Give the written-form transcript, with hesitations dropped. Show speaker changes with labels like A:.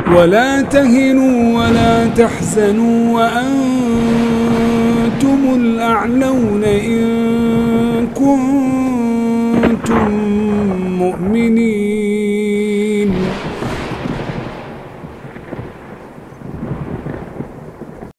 A: ولا تهنوا ولا تحزنوا وأنتم الأعلون إن كنتم مؤمنين.